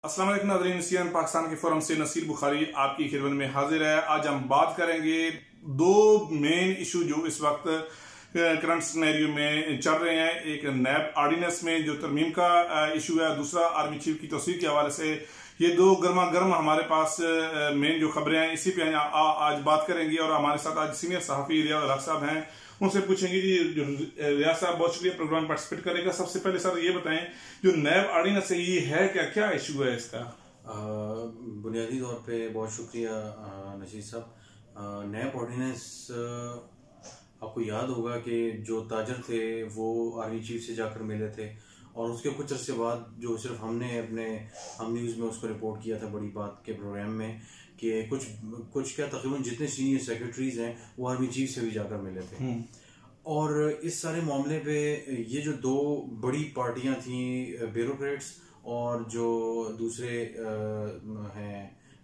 अस्सलाम वालेकुम नाज़रीन, सीएन पाकिस्तान के फोरम से नसीर बुखारी आपकी खिदमत में हाजिर है। आज हम बात करेंगे दो मेन इशू जो इस वक्त करंट सिनेरियो में चल रहे हैं। एक नैब ऑर्डिनेंस में जो तरमीम का इशू है, दूसरा आर्मी चीफ की तौसीक के हवाले से। ये दो गर्मा गर्म हमारे पास मेन जो खबरें हैं, इसी पे आज बात करेंगे। और हमारे साथ आज सीनियर सहाफी रियाज साहब हैं, उनसे पूछेंगे कि रियाज साहब बहुत शुक्रिया प्रोग्राम में पार्टिसिपेट करेगा। सबसे पहले सर ये बताएं, जो नैब ऑर्डिनेंस है ये है क्या, क्या इशू है इसका? बुनियादी तौर पे बहुत शुक्रिया नशीद साहब। नैब ऑर्डिनेंस आपको याद होगा कि जो ताजर थे वो आर्मी चीफ से जाकर मिले थे, और उसके कुछ अर्से बाद जो सिर्फ हमने हम न्यूज़ में उसको रिपोर्ट किया था बड़ी बात के प्रोग्राम में कि कुछ क्या तकरीबन जितने सीनियर सेक्रेटरीज हैं वो आर्मी चीफ से भी जाकर मिले थे। और इस सारे मामले पे ये जो दो बड़ी पार्टियां थी, ब्यूरोक्रेट्स और जो दूसरे हैं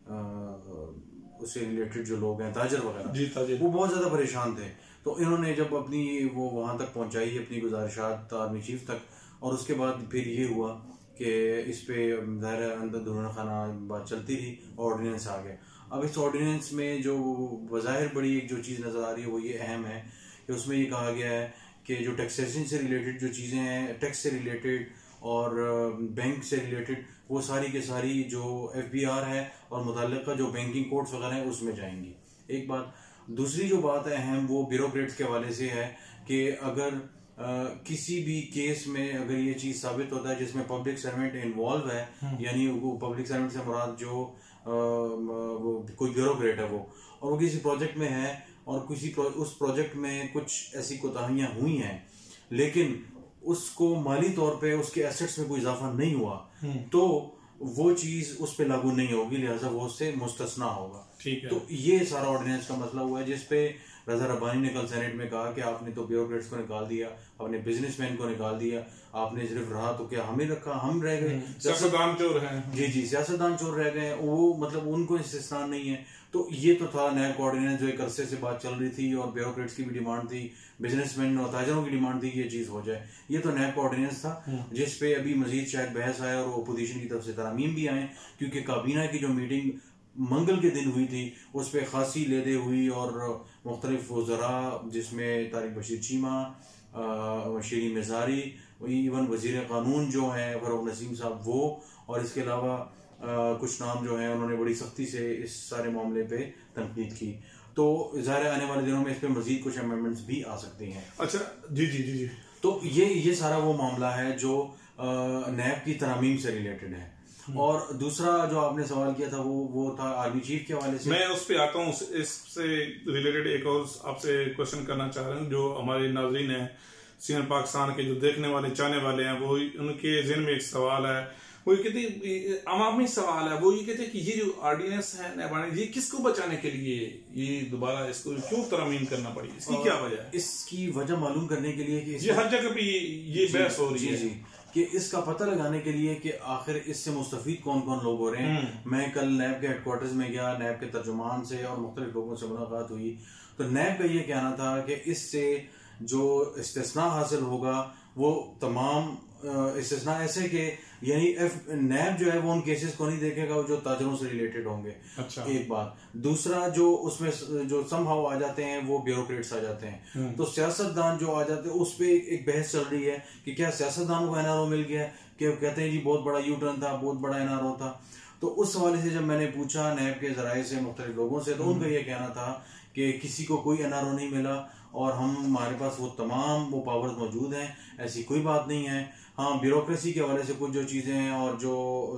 उससे रिलेटेड जो लोग हैं ताजर वगैरह, वो बहुत ज़्यादा परेशान थे। तो इन्होंने जब अपनी वो वहाँ तक पहुँचाई अपनी गुजारिशात आर्मी चीफ तक, और उसके बाद फिर ये हुआ कि इस पे ज़ाहिर अंदर दुनिया खाना बात चलती रही, ऑर्डिनेंस आ गया। अब इस ऑर्डिनेंस में जो बज़ाहिर बड़ी एक जो चीज़ नज़र आ रही है वो ये अहम है कि उसमें ये कहा गया है कि जो टैक्सेशन से रिलेटेड जो चीज़ें हैं, टैक्स से रिलेटेड और बैंक से रिलेटेड, वो सारी के सारी जो FBR है और मुतल्लिका जो बैंकिंग कोड्स वगैरह हैं उसमें जाएंगी। एक बात। दूसरी जो बात है अहम, वो ब्यूरोक्रेट्स के हवाले से है कि अगर किसी भी केस में अगर ये चीज साबित होता है जिसमें पब्लिक सर्वेंट इन्वॉल्व है, यानी वो पब्लिक सर्वेंट से मुराद जो वो कोई ब्यूरोक्रेट है वो, और वो किसी प्रोजेक्ट में है और उस प्रोजेक्ट में कुछ ऐसी कोताहियां हुई हैं लेकिन उसको माली तौर पे उसके एसेट्स में कोई इजाफा नहीं हुआ, तो वो चीज उस पे लागू नहीं होगी, लिहाजा वो उससे मुस्तस्ना होगा। ठीक है। तो ये सारा ऑर्डिनेंस का मसला हुआ है जिसपे रजा रब्बानी ने कल सेनेट में कहा कि आपने तो ब्यूरोक्रेट्स को निकाल दिया, आपने बिजनेसमैन को निकाल दिया, आपने सिर्फ रहा तो क्या हमें रखा, हम रह गए, सियासतदान चोर हैं। जी, सियासतदान चोर रह गए, वो मतलब उनको इस्तिस्ना नहीं है। तो ये तो था नैब ऑर्डिनेंस जो एक अरसे से बात चल रही थी और ब्यूरोक्रेट्स की भी डिमांड थी, बिजनेसमैन और ताजरों की डिमांड थी कि ये चीज हो जाए। ये तो नैब ऑर्डिनेंस था जिसपे अभी मजीद शायद बहस आए और अपोजिशन की तरफ से तरामीम भी आए, क्योंकि काबीना की जो मीटिंग मंगल के दिन हुई थी उस पर खासी लेदे हुई और मुख्तलिफ वज़रा, जिसमें तारिक बशीर चीमा, शीरी मिजारी, इवन वजीर कानून जो है फरूक नसीम साहब वो, और इसके अलावा कुछ नाम जो है उन्होंने बड़ी सख्ती से इस सारे मामले पे तनकीद की। तो ज़ाहिर आने वाले दिनों में इस पे मजीद कुछ अमेंडमेंट्स भी आ सकती हैं। अच्छा, जी। तो ये सारा वो मामला है जो नैब की तरामीम से रिलेटेड है। और दूसरा जो आपने सवाल किया था वो था आर्मी चीफ के हवाले से। मैं उस पे आता हूँ, इससे रिलेटेड एक और आपसे क्वेश्चन करना चाह रहा हूँ। जो हमारे नाज़रीन हैं सीएन पाकिस्तान के, जो देखने वाले चाहने वाले हैं, वो उनके ज़हन में एक सवाल है, वो ये कहते अवामी सवाल है, वो ये कहते हैं कि ये जो ऑर्डिनेंस है नैब, ये किसको बचाने के लिए ये दोबारा इसको क्यों तरमीम करना पड़ी, इसकी क्या वजह है? इसकी वजह मालूम करने के लिए कि ये हर जगह पे ये बहस हो रही है कि इसका पता लगाने के लिए कि आखिर इससे मुस्तफीद कौन कौन लोग हो रहे हैं। मैं कल नैब के हेडक्वार्टर्स में गया, नैब के तर्जुमान से और मुख्तलिफ लोगों से मुलाकात हुई, तो नैब का ये कहना था कि इससे जो इस्तिस्ना हासिल होगा वो तमाम इस्तिस्ना ऐसे कि यानी नैब जो है वो उन केसेस को नहीं देखेगा जो ताजरों से रिलेटेड होंगे। अच्छा। एक बात। दूसरा, जो उसमें जो समहाउ आ जाते हैं वो ब्यूरोक्रेट्स आ जाते हैं, तो सियासतदान जो आ जाते हैं उस पर एक बहस चल रही है कि क्या सियासतदान को NRO मिल गया, कि कहते हैं जी बहुत बड़ा यू टर्न था, बहुत बड़ा NRO था। तो उस हवाले से जब मैंने पूछा नैब के जराये से मुख्तलिफ लोगों से, तो उनका यह कहना था कि किसी को कोई NRO नहीं मिला और हमारे पास वो तमाम वो पावर्स मौजूद हैं, ऐसी कोई बात नहीं है। हाँ, ब्यूरोक्रेसी के हवाले से कुछ जो चीज़ें हैं और जो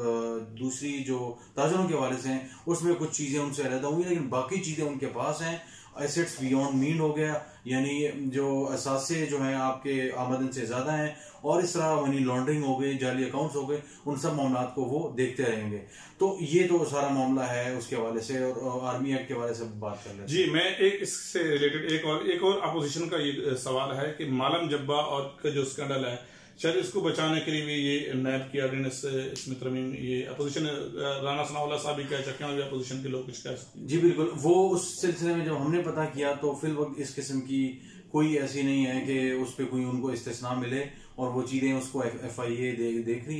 दूसरी जो ताजरों के हवाले से हैं उसमें कुछ चीज़ें उनसे अलग हुई, लेकिन बाकी चीज़ें उनके पास हैं। एसेट्स बियॉन्ड मीन हो गया, यानी जो असासे जो हैं आपके आमदन से ज़्यादा हैं, और इस तरह मनी लॉन्ड्रिंग हो गई, जाली अकाउंट्स हो गए, उन सब मामलात को वो देखते रहेंगे। तो ये तो सारा मामला है उसके हवाले से, और आर्मी एक्ट के हवाले से बात कर लेते जी। मैं एक इससे रिलेटेड एक और अपोजिशन का ये सवाल है कि मालम जब्बा और का जो स्कैंडल है, शायद इसको बचाने के लिए भी ये नैब की ऑर्डिनेंस इसमें तरमीम, ये अपोजिशन राना सनाउल्लाह साहब भी कह सकते हैं, अपोजिशन के लोग कुछ कह सकते हैं। जी बिल्कुल। वो उस सिलसिले में जब हमने पता किया तो फिल वक्त इस किस्म की कोई ऐसी नहीं है कि उस पर कोई उनको इस्तिस्ना मिले, और वो चीज़ें उसको FIA देख रही है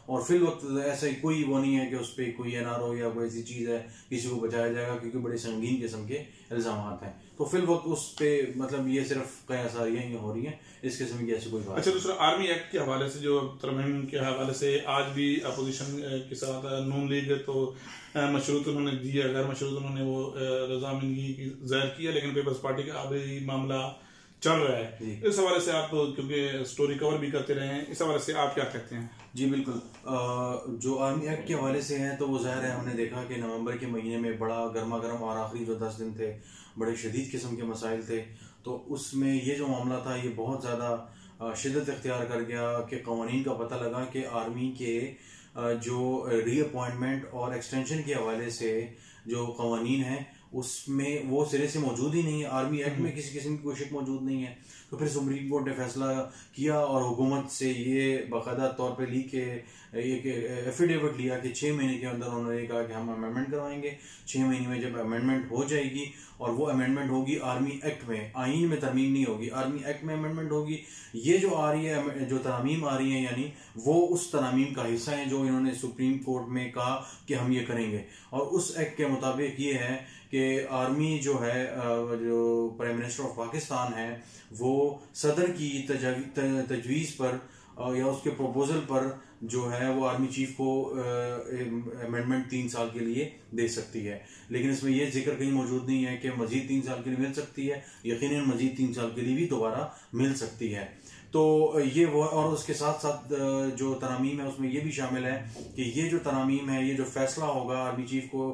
और फिल वक्त ऐसा ही कोई वो नहीं है कि उस पर कोई एनआरओ या कोई ऐसी चीज़ है किसी को बचाया जाएगा, क्योंकि बड़े संगीन किस्म के इल्जाम हैं। तो फिल वक्त उस पे मतलब ये सिर्फ कयासारियाँ ही हो रही हैं, इस किस्म की ऐसी कोई बात। अच्छा, दूसरा आर्मी एक्ट के हवाले से, जो तरमीम के हवाले से आज भी अपोजिशन के साथ नून लीग तो मशरूत उन्होंने दी है, गैर मशरूत उन्होंने वो रजामंदगी जाहिर की है, लेकिन पीपल्स पार्टी का अभी मामला चल रहा है। इस हवाले से आप तो क्योंकि स्टोरी कवर भी करते रहे हैं, इस हवाले से आप क्या कहते हैं? जी बिल्कुल, जो आर्मी एक्ट के हवाले से हैं तो वो ज़ाहिर है हमने देखा कि नवंबर के महीने में बड़ा गर्मा गर्म और आखिरी जो 10 दिन थे बड़े शदीद किस्म के मसाइल थे। तो उसमें ये जो मामला था ये बहुत ज़्यादा शिद्दत इख्तियार कर गया कि कवानीन का पता लगा कि आर्मी के जो रीअपॉइंटमेंट और एक्सटेंशन के हवाले से जो कवानीन हैं उसमें वो सिरे से मौजूद ही नहीं है। आर्मी एक्ट में किसी किस्म की कोई शिक मौजूद नहीं है। तो फिर सुप्रीम कोर्ट ने फैसला किया और हुकूमत से ये बाकायदा तौर पे लिख के एक एफिडेविट लिया कि 6 महीने के अंदर उन्होंने कहा कि हम अमेंडमेंट करवाएंगे। 6 महीने में जब अमेंडमेंट हो जाएगी, और वो अमेंडमेंट होगी आर्मी एक्ट में, आइन में तरमीम नहीं होगी, आर्मी एक्ट में अमेंडमेंट होगी। ये जो आ रही है, जो तरामीम आ रही है, यानी वो उस तरामीम का हिस्सा है जो इन्होंने सुप्रीम कोर्ट में कहा कि हम ये करेंगे। और उस एक्ट के मुताबिक ये है कि आर्मी जो है, जो प्राइम मिनिस्टर ऑफ पाकिस्तान है, वो सदर की तजवीज़ पर या उसके प्रपोजल पर जो है वो आर्मी चीफ को अमेंडमेंट 3 साल के लिए दे सकती है। लेकिन इसमें यह जिक्र कहीं मौजूद नहीं है कि मजीद 3 साल के लिए मिल सकती है, यकीनन मजीद 3 साल के लिए भी दोबारा मिल सकती है। तो ये वो, और उसके साथ साथ जो तरामीम है उसमें ये भी शामिल है कि ये जो तरामीम है, ये जो फैसला होगा आर्मी चीफ को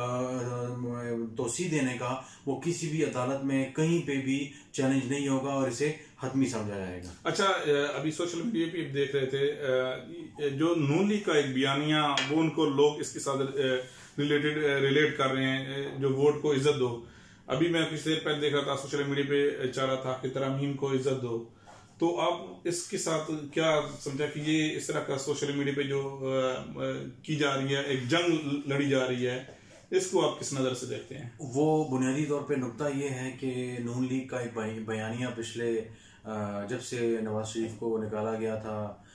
तोसी देने का, वो किसी भी अदालत में कहीं पे भी चैलेंज नहीं होगा और इसे हतमी समझा जाएगा। अच्छा, अभी सोशल मीडिया पे देख रहे थे जो नून लीग का एक बयानिया, वो उनको लोग इसके साथ रिलेट कर रहे हैं, जो वोट को इज्जत दो। अभी मैं कुछ देर पहले देख रहा था, सोशल मीडिया पे चल रहा था कि तरामीम को इज्जत दो। तो आप इसके साथ क्या समझा कि ये इस तरह का सोशल मीडिया पे जो की जा रही है, एक जंग लड़ी जा रही है, इसको आप किस नज़र से देखते हैं? वो बुनियादी तौर पे नुकता ये है कि नून लीग का एक बयानिया पिछले जब से नवाज शरीफ को निकाला गया था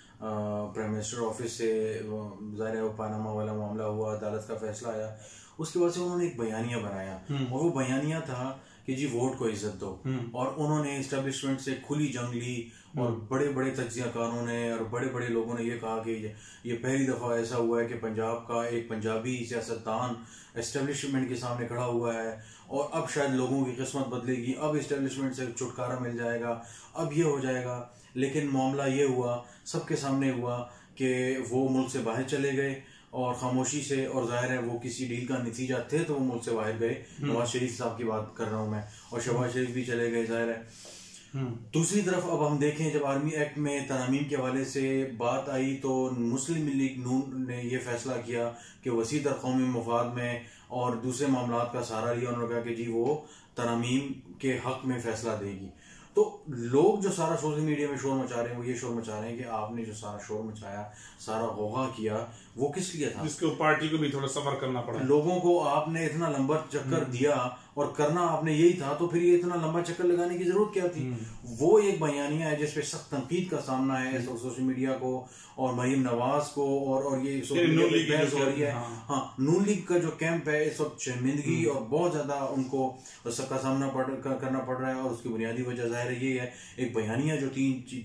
प्राइम मिनिस्टर ऑफिस से, ज़ाहिर है वो पानामा वाला मामला हुआ, अदालत का फैसला आया, उसके बाद से उन्होंने एक बयानिया बनाया और वो बयानिया था कि जी वोट को इज्जत दो। और उन्होंने एस्टेब्लिशमेंट से खुली जंग ली और बड़े बड़े तज्जियाकारों ने और बड़े बड़े लोगों ने ये कहा कि ये पहली दफ़ा ऐसा हुआ है कि पंजाब का एक पंजाबी सियासतदान एस्टेब्लिशमेंट के सामने खड़ा हुआ है और अब शायद लोगों की किस्मत बदलेगी, अब एस्टेब्लिशमेंट से छुटकारा मिल जाएगा, अब ये हो जाएगा। लेकिन मामला ये हुआ, सबके सामने हुआ कि वो मुल्क से बाहर चले गए और खामोशी से, और जाहिर है वो किसी डील का नतीजा थे तो वो मुल्क से बाहर गए। नवाज शरीफ साहब की बात कर रहा हूँ मैं, और शहबाज शरीफ भी चले गए, जाहिर है। दूसरी तरफ अब हम देखें, जब आर्मी एक्ट में तरामीम के हवाले से बात आई तो मुस्लिम लीग नून ने यह फैसला किया कि वसी तर कौमी मफाद में और दूसरे मामला का सहारा लिया। उन्होंने कहा कि जी वो तरामीम के हक में फैसला देगी। तो लोग जो सारा सोशल मीडिया में शोर मचा रहे हैं, वो ये शोर मचा रहे हैं कि आपने जो सारा शोर मचाया, सारा गौगा किया, वो किस लिए था? जिसको पार्टी को भी थोड़ा सफर करना पड़ा, लोगों को आपने इतना लंबा चक्कर दिया और करना आपने यही था, तो फिर ये इतना लंबा चक्कर लगाने की जरूरत क्या थी? वो एक बयानिया है जिसपे सख्त तनकीद का सामना है सोशल मीडिया को और मरीम नवाज को, और ये सोशल मीडिया बहस हो रही है। हाँ, नून लीग का जो कैंप है इस वक्त शर्मिंदगी और बहुत ज्यादा उनको सबका सामना करना पड़ रहा है, और उसकी बुनियादी वजह जाहिर है ये है, एक बयानिया जो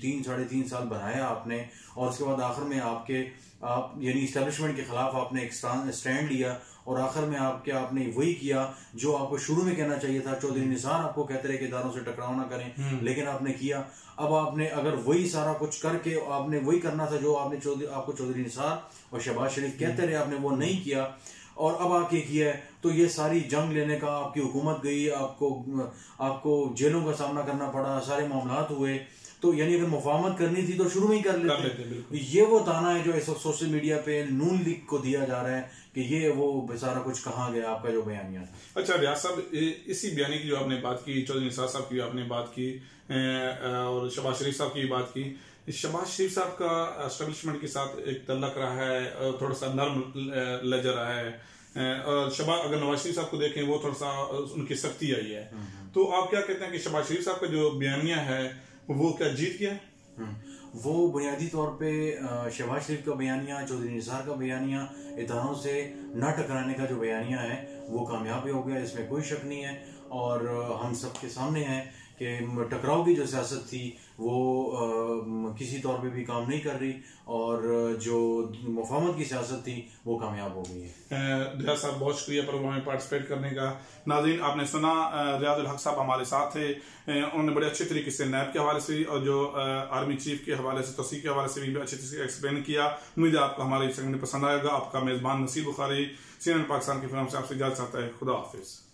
3 3.5 साल बनाया आपने, और उसके बाद आखिर में आप यानी इस्टेब्लिशमेंट के खिलाफ आपने एक स्टैंड लिया, और आखिर में आपने वही किया जो आपको शुरू में कहना चाहिए था। चौधरी निसार आपको कहते रहे कि इदारों से टकराव ना करें, लेकिन आपने किया। अब आपने अगर वही सारा कुछ करके आपने वही करना था जो आपको चौधरी निसार और शहबाज शरीफ कहते रहे, आपने वो नहीं किया और अब आके किया है, तो ये सारी जंग लेने का आपकी हुकूमत गई, आपको जेलों का सामना करना पड़ा, सारे मामलात हुए। तो यानी अगर मुफाहमत करनी थी तो शुरू में ही कर लेते। ये वो ताना है जो इस वक्त सोशल मीडिया पे नून लीग को दिया जा रहा है कि ये वो सारा कुछ कहाँ गया आपका जो बयानिया था। अच्छा रियाज साहब, इसी बयानी की जो आपने बात की, चौधरी निसार साहब की आपने बात की और शहबाज शरीफ साहब की बात की, शहबाज शरीफ साहब का एस्टेब्लिशमेंट के साथ एक तल्लक रहा है, थोड़ा सा नर्म लहजा रहा है, और अगर नवाज शरीफ साहब को देखें वो थोड़ा सा उनकी सख्ती आई है। तो आप क्या कहते हैं कि शहबाज शरीफ साहब का जो बयानिया है वो क्या जीत गया? वो बुनियादी तौर पे शहबाज शरीफ का बयानिया, चौधरी निसार का बयानिया, इदारों से न टकराने का जो बयानिया है वो कामयाब हो गया, इसमें कोई शक नहीं है। और हम सबके सामने है कि टकराव की जो सियासत थी वो किसी तौर पे भी काम नहीं कर रही, और जो मुफाहमत की सियासत थी वो कामयाब हो गई है। रियाज साहब बहुत शुक्रिया प्रोग्राम में पार्टिसिपेट करने का। नाज़रीन आपने सुना, रियाजुल हक साहब हमारे साथ थे, उन्होंने बड़े अच्छे तरीके से नैब के हवाले से और जो आर्मी चीफ के हवाले से, तौसीक के हवाले से भी अच्छे तरीके से एक्सप्लेन किया। उम्मीद है आपको हमारे सेगमेंट पसंद आएगा। आपका मेजबान नसीर बुखारी CNN पाकिस्तान की फिल्म से आपसे इजाजत चाहता है। खुदा हाफिज।